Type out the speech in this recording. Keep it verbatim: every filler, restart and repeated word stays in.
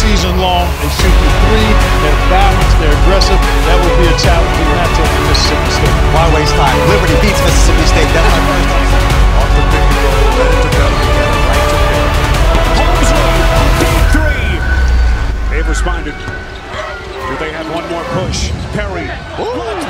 season long. They shoot the three, they're balanced, they're aggressive. That would be a challenging matchup for Mississippi State. Why waste time? Liberty beats Mississippi State. That's my first time. Off the pick and roll, let it develop. Right to pick. Holmes one, big three. They've responded. Do they have one more push? Perry. Ooh.